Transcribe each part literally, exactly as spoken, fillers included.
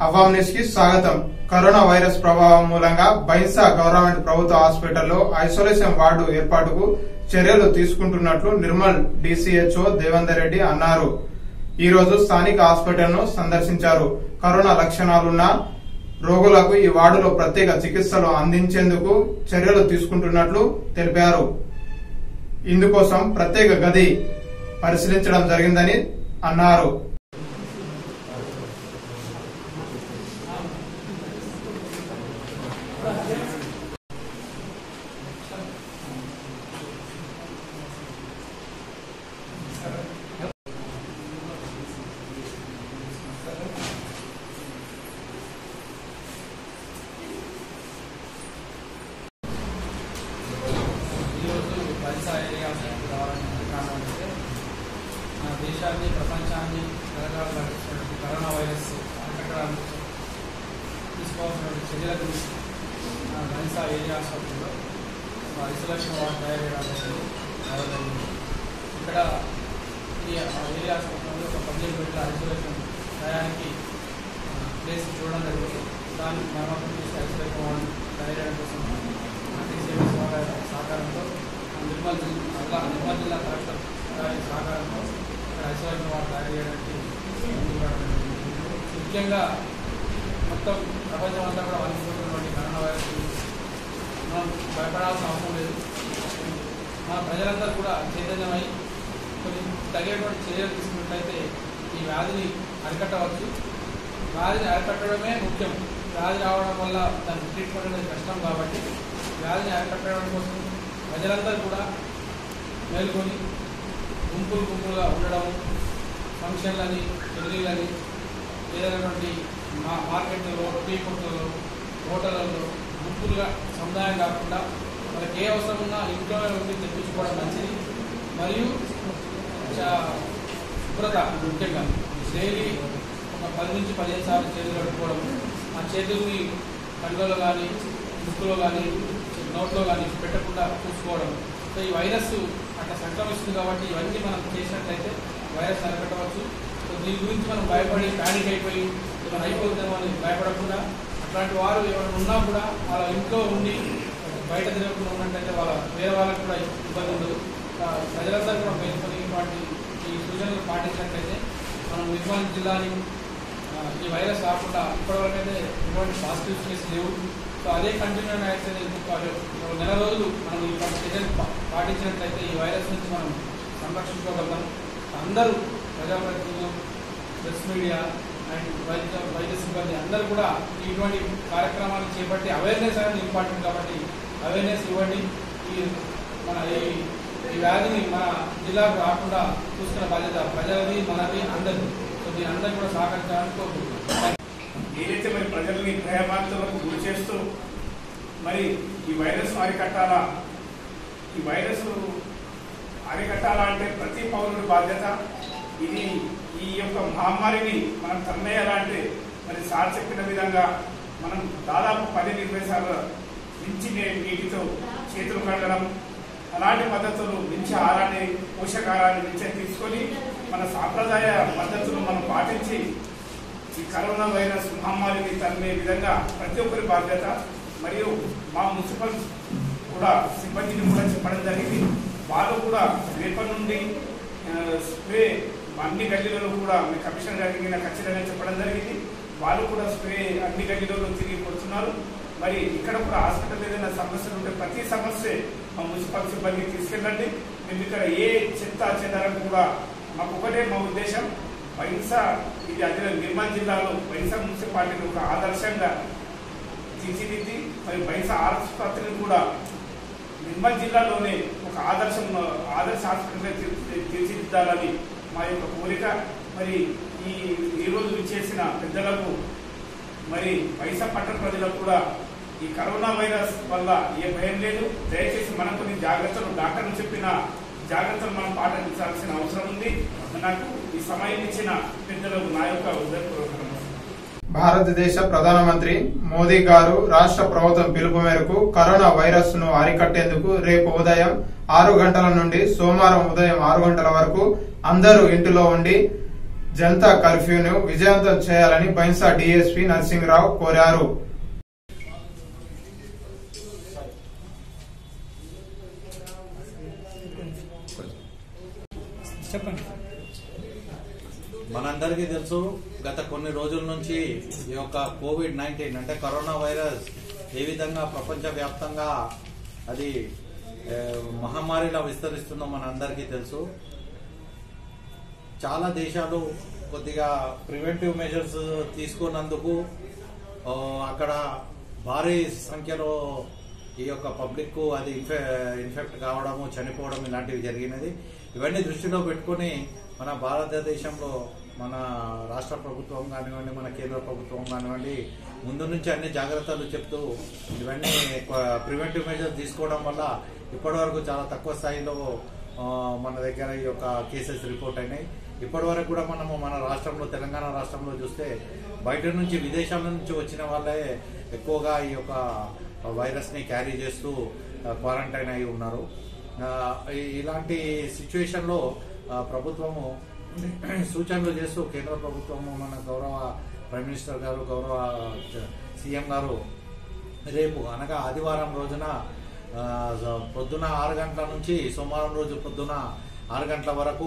Awam news కి స్వాగతం. Corona virus ప్రభావం మూలంగా బైన్సా గవర్నమెంట్ ప్రభుత్వ హాస్పిటల్లో ఐసోలేషన్ వార్డు ఏర్పాటుకు చర్యలు తీసుకుంటున్నట్లు నిర్మల్ డీసీహెచ్ఓ దేవేందర్ రెడ్డి అన్నారు. ఈ రోజు స్థానిక హాస్పిటల్ ను సందర్శించారు. కరోనా లక్షణాలున్న రోగులకు ఈ వార్డులో ప్రత్యేక చికిత్సలు అందించేందుకు చర్యలు తీసుకుంటున్నట్లు తెలిపారు. ఇందుకోసం ప్రత్యేక గది పరిశీలించడం జరిగిందని అన్నారు. దేశాన్ని ప్రపంచాన్ని జరగాల్సినటువంటి కరోనా వైరస్ అరికట్టడానికి తీసుకోవాల్సిన చర్యల గురించి బైన్సా ఏరియా హాస్పిటల్లో ఐసోలేషన్ వార్డు తయారు చేయడానికి రావడం. ఇక్కడ ఈ ఏరియా హాస్పిటల్లో ఒక పదిహేను బెడ్ల ఐసోలేషన్ తయారీకి ప్లేస్ చూడడం జరిగింది. దాన్ని మరమ్మతులు చేసి ఐసోలేషన్ వార్డు తయారు చేయడం కోసం టీసీఎంఎస్ సహకారంతో నిర్మల్ జిల్లా నిర్మల్ జిల్లా కలెక్టర్ గారి సహకారంతో ఐసోలేషన్ వార్డు తయారు చేయడానికి ముఖ్యంగా మొత్తం ప్రపంచం అంతా కూడా వణికిపోతున్నటువంటి కరోనా వైరస్ మనం భయపడాల్సిన అవసరం లేదు. మన ప్రజలందరూ కూడా చైతన్యమై కొన్ని తగినటువంటి చర్యలు తీసుకున్నట్లయితే ఈ వ్యాధిని అరికట్టవచ్చు. వ్యాధిని అరికట్టడమే ముఖ్యం. వ్యాధి రావడం వల్ల దాన్ని ట్రీట్మెంట్ అనేది కష్టం కాబట్టి వ్యాధిని అరికట్టడం కోసం ప్రజలందరూ కూడా మేల్కొని గుంపులు గుంపులుగా ఉండడం, ఫంక్షన్లని పెళ్లిళ్ళని ఏదైనటువంటి మా మార్కెట్లలో టీ కొట్లలో హోటళ్లలో గుంపులుగా సముదాయం కాకుండా వాళ్ళకి ఏ అవసరం ఉన్నా ఇంట్లో ఉండి తెప్పించుకోవడం మంచిది. మరియు శుభ్రత ముఖ్యంగా డైలీ ఒక పది నుంచి పదిహేను సార్లు చేతులు కట్టుకోవడం, ఆ చేతుల్ని కళ్ళలో కానీ ముక్కులో కానీ నోట్లో కానీ పెట్టకుండా చూసుకోవడం. సో ఈ వైరస్ అట్లా సంక్రమిస్తుంది కాబట్టి ఇవన్నీ మనం చేసినట్లయితే వైరస్ అరికట్టవచ్చు. సో దీని గురించి మనం భయపడి ప్యానిక్ అయిపోయి ఏమైనా అయిపోతుందేమో అని భయపడకుండా అట్లాంటి వారు ఎవరైనా ఉన్నా కూడా వాళ్ళ ఇంట్లో ఉండి బయట తిరగకుండా ఉన్నట్టయితే వాళ్ళ వేరే వాళ్ళకి కూడా ఇబ్బంది ఉండదు. ప్రజలందరూ కూడా మేల్కొని వాటి ఈ సూచనలు పాటించినట్లయితే మనం నిర్మల్ జిల్లాని ఈ వైరస్ రాకుండా ఇప్పటివరకైతే ఎటువంటి పాజిటివ్ కేసు లేవు. సో అదే కంటిన్యూ అయితే నెల రోజులు మనం ఈ చర్యలు పాటించినట్లయితే ఈ వైరస్ నుంచి మనం సంరక్షించుకోగలుగుతాం. అందరూ ప్రజాప్రతినిధులు, ప్రెస్ మీడియా అండ్ వైద్య వైద్య సిబ్బంది అందరూ కూడా ఇటువంటి కార్యక్రమాలు చేపట్టి అవేర్నెస్ అనేది ఇంపార్టెంట్ కాబట్టి అవేర్నెస్ ఇవ్వండి. ఈ మన ఈ వ్యాధిని మన జిల్లాకు రాకుండా చూసుకున్న బాధ్యత ప్రజలది, మనది, అందరిది. సో దీని అందరూ కూడా సహకరించాలని కోరుకుంటున్నాం. ఏదైతే మరి ప్రజల్ని భయభ్రాంతులకు గురి చేస్తూ మరి ఈ వైరస్ అరికట్టాలా, ఈ వైరస్ అరికట్టాలా అంటే ప్రతి పౌరుడి బాధ్యత. ఇది ఈ యొక్క మహమ్మారిని మనం తన్నేయాలంటే మరి సార్ చెప్పిన విధంగా మనం దాదాపు పది ఇరవై సార్లు మించి నీటితో చేతులు కడగడం, అలాంటి పద్ధతులు మించి ఆహారాన్ని పోషకాహారాన్ని మించి తీసుకొని మన సాంప్రదాయ పద్ధతులు మనం పాటించి ఈ కరోనా వైరస్ మహమ్మారిని తన్నే విధంగా ప్రతి ఒక్కరి బాధ్యత. మరియు మా మున్సిపల్ కూడా సిబ్బందిని కూడా చెప్పడం జరిగింది. వాళ్ళు కూడా రేపటి నుండి స్ప్రే అన్ని గల్లీలలో కూడా మీ కమిషనర్ గారికి ఖచ్చితంగా చెప్పడం జరిగింది. వాళ్ళు కూడా స్ప్రే అన్ని గల్లీలలో తిరిగి కొడుతున్నారు. మరి ఇక్కడ కూడా హాస్పిటల్ ఏదైనా సమస్యలు ఉంటే ప్రతి సమస్య మా మున్సిపల్ సిబ్బందికి తీసుకెళ్ళండి. మేము ఇక్కడ ఏ చెత్త చెదారం కూడా మాకు ఒకటే మా ఉద్దేశం, బైన్సా ఇది అదే నిర్మల్ జిల్లాలో బైన్సా మున్సిపాలిటీని ఒక ఆదర్శంగా తీర్చిదిద్ది మరి బైన్సా ఆసుపత్రిని కూడా నిర్మల్ జిల్లాలోనే ఒక ఆదర్శం ఆదర్శ హాస్పిటల్గా తీర్చిదిద్దాలని మా యొక్క కోరిక. మరి ఈ ఈరోజు విచ్చేసిన పెద్దలకు మరి బైన్సా పట్టణ ప్రజలకు కూడా ఈ కరోనా వైరస్ వల్ల ఏ భయం లేదు. దయచేసి మనం కొన్ని జాగ్రత్తలు డాక్టర్లు చెప్పిన జాగ్రత్తలు మనం పాటించాల్సిన అవసరం ఉంది. నాకు ఈ సమయం ఇచ్చిన పెద్దలకు నా యొక్క హృదయపూర్వక భారతదేశ ప్రధానమంత్రి మోదీ గారు రాష్ట్ర ప్రభుత్వం పిలుపు మేరకు కరోనా వైరస్ ను అరికట్టేందుకు రేపు ఉదయం ఆరు గంటల నుండి సోమవారం ఉదయం ఆరు గంటల వరకు అందరూ ఇంటిలో ఉండి జనతా కర్ఫ్యూను విజయవంతం చేయాలని బైన్సా డీఎస్పీ నరసింహరావు కోరారు. మనందరికీ తెలుసు, గత కొన్ని రోజుల నుంచి ఈ యొక్క కోవిడ్ నైన్టీన్ అంటే కరోనా వైరస్ ఏ విధంగా ప్రపంచ వ్యాప్తంగా అది మహమ్మారిలా విస్తరిస్తుందో మనందరికీ తెలుసు. చాలా దేశాలు కొద్దిగా ప్రివెంటివ్ మెజర్స్ తీసుకున్నందుకు అక్కడ భారీ సంఖ్యలో ఈ యొక్క పబ్లిక్ కు అది ఇన్ఫెక్ట్ కావడము, చనిపోవడం ఇలాంటివి జరిగినది. ఇవన్నీ దృష్టిలో పెట్టుకుని మన భారతదేశంలో మన రాష్ట్ర ప్రభుత్వం కానివ్వండి, మన కేంద్ర ప్రభుత్వం కానివ్వండి, ముందు నుంచి అన్ని జాగ్రత్తలు చెప్తూ ఇవన్నీ ప్రివెంటివ్ మెజర్స్ తీసుకోవడం వల్ల ఇప్పటి వరకు చాలా తక్కువ స్థాయిలో మన దగ్గర ఈ యొక్క కేసెస్ రిపోర్ట్ అయినాయి. ఇప్పటి వరకు కూడా మనము మన రాష్ట్రంలో, తెలంగాణ రాష్ట్రంలో చూస్తే బయట నుంచి విదేశాల నుంచి వచ్చిన వాళ్ళే ఎక్కువగా ఈ యొక్క వైరస్ ని క్యారీ చేస్తూ క్వారంటైన్ అయి ఉన్నారు. ఇలాంటి సిచ్యువేషన్ లో ప్రభుత్వము సూచనలు చేస్తూ కేంద్ర ప్రభుత్వము, మన గౌరవ ప్రైమ్ మినిస్టర్ గారు, గౌరవ సీఎం గారు రేపు అనగా ఆదివారం రోజున పొద్దున ఆరు గంటల నుంచి సోమవారం రోజు పొద్దున ఆరు గంటల వరకు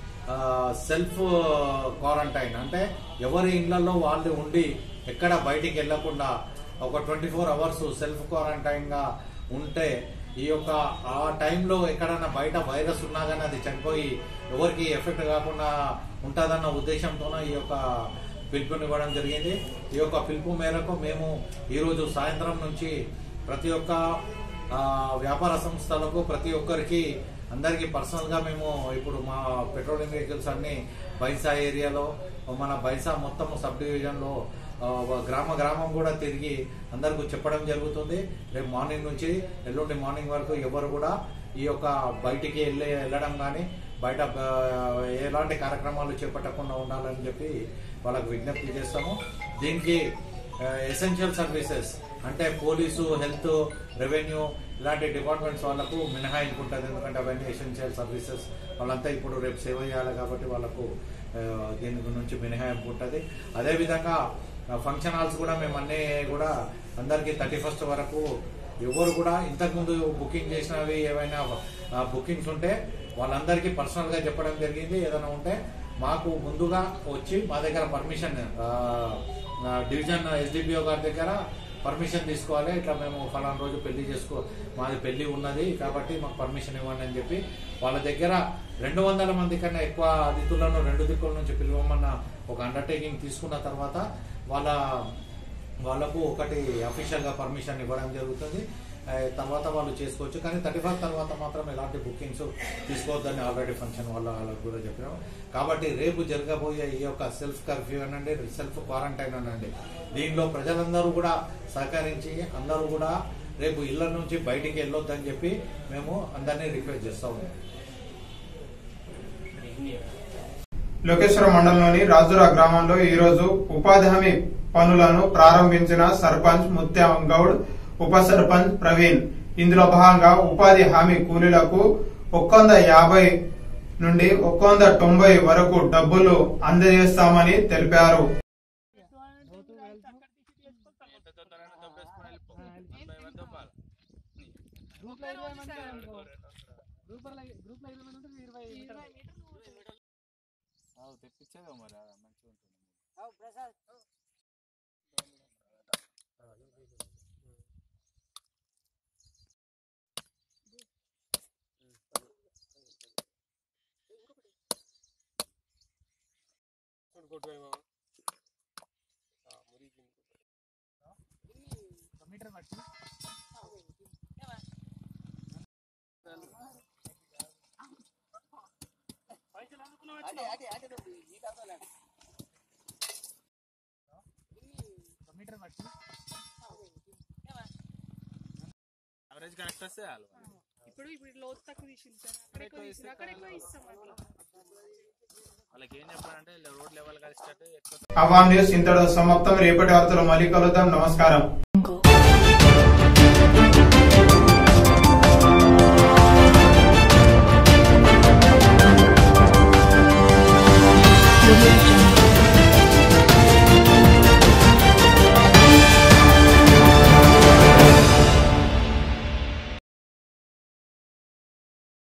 సెల్ఫ్ క్వారంటైన్ అంటే ఎవరి ఇళ్లలో వాళ్ళు ఉండి ఎక్కడ బయటికి వెళ్లకుండా ఒక twenty four hours self quarantine గా ఉంటే ఈ యొక్క ఆ టైంలో ఎక్కడన్నా బయట వైరస్ ఉన్నా కానీ అది చనిపోయి ఎవరికి ఎఫెక్ట్ కాకుండా ఉంటుందన్న ఉద్దేశంతోనే ఈ యొక్క పిలుపునివ్వడం జరిగింది. ఈ యొక్క పిలుపు మేరకు మేము ఈరోజు సాయంత్రం నుంచి ప్రతి ఒక్క వ్యాపార సంస్థలకు, ప్రతి ఒక్కరికి, అందరికీ పర్సనల్ గా మేము ఇప్పుడు మా పెట్రోలియం వెహికల్స్ అన్ని బైన్సా ఏరియాలో, మన బైన్సా మొత్తం సబ్ డివిజన్ లో గ్రామ గ్రామం కూడా తిరిగి అందరికీ చెప్పడం జరుగుతుంది. రేపు మార్నింగ్ నుంచి ఎల్లుండి మార్నింగ్ వరకు ఎవరు కూడా ఈ యొక్క బయటికి వెళ్ళి వెళ్ళడం కానీ బయట ఎలాంటి కార్యక్రమాలు చేపట్టకుండా ఉండాలని చెప్పి వాళ్ళకు విజ్ఞప్తి చేస్తాము. దీనికి ఎసెన్షియల్ సర్వీసెస్ అంటే పోలీసు, హెల్త్, రెవెన్యూ ఇలాంటి డిపార్ట్మెంట్స్ వాళ్ళకు మినహాయింపు ఉంటుంది. ఎందుకంటే అవన్నీ ఎసెన్షియల్ సర్వీసెస్, వాళ్ళంతా ఇప్పుడు రేపు సేవ చేయాలి కాబట్టి వాళ్ళకు దీని నుంచి మినహాయింపు ఉంటుంది. అదేవిధంగా ఫంక్షన్ హాల్స్ కూడా మేము అన్నీ కూడా అందరికీ థర్టీ ఫస్ట్ వరకు ఎవరు కూడా ఇంతకుముందు బుకింగ్ చేసినవి ఏమైనా బుకింగ్స్ ఉంటే వాళ్ళందరికీ పర్సనల్ గా చెప్పడం జరిగింది. ఏదైనా ఉంటే మాకు ముందుగా వచ్చి మా దగ్గర పర్మిషన్ డివిజన్ ఎస్డిపిఓ గారి దగ్గర పర్మిషన్ తీసుకోవాలి. ఇట్లా మేము ఫలానా రోజు పెళ్లి చేసుకో మాది పెళ్లి ఉన్నది కాబట్టి మాకు పర్మిషన్ ఇవ్వండి అని చెప్పి వాళ్ళ దగ్గర రెండు వందల మంది కన్నా ఎక్కువ అతిథులను రెండు దిక్కుల నుంచి పిలవమన్న ఒక అండర్టేకింగ్ తీసుకున్న తర్వాత వాళ్ళ వాళ్ళకు ఒకటి అఫీషియల్ గా పర్మిషన్ ఇవ్వడం జరుగుతుంది. తర్వాత వాళ్ళు చేసుకోవచ్చు. కానీ థర్టీ ఫస్ట్ తర్వాత మాత్రం ఎలాంటి బుకింగ్స్ తీసుకోవద్దని ఆల్రెడీ ఫంక్షన్ వాళ్ళ వాళ్ళకు కూడా చెప్పినాం. కాబట్టి రేపు జరగబోయే ఈ యొక్క సెల్ఫ్ కర్ఫ్యూ అనండి, సెల్ఫ్ క్వారంటైన్ అనండి, దీనిలో ప్రజలందరూ కూడా సహకరించి అందరూ కూడా రేపు ఇళ్ల నుంచి బయటికి వెళ్ళొద్దని చెప్పి మేము అందరినీ రిక్వెస్ట్ చేస్తా ఉన్నాం. లోకేశ్వరం మండలంలోని రాజురా గ్రామంలో ఈ రోజు ఉపాధి హామీ పనులను ప్రారంభించిన సర్పంచ్ ముత్యం గౌడ్, ఉప సర్పంచ్ ప్రవీణ్. ఇందులో భాగంగా ఉపాధి హామీ కూలీలకు ఒక్కొంద యాభై నుండి ఒక్కొంద తొంభై వరకు డబ్బులు అందజేస్తామని తెలిపారు. అవరేజ్ కరెక్ట్ వస్తే ఇప్పుడు ఇప్పుడు లోతు తక్కువ తీసుకుంటారు, అక్కడ ఎక్కువ తీసుకుంటారు, అక్కడ ఎక్కువ ఇస్తాం. వాళ్ళకి ఏం చెప్పాలంటే రోడ్ లెవెల్ కలిసి అవామ్ న్యూస్ ఇంతటితో సమాప్తం. రేపటి వార్తలు మళ్ళీ కలుద్దాం. నమస్కారం.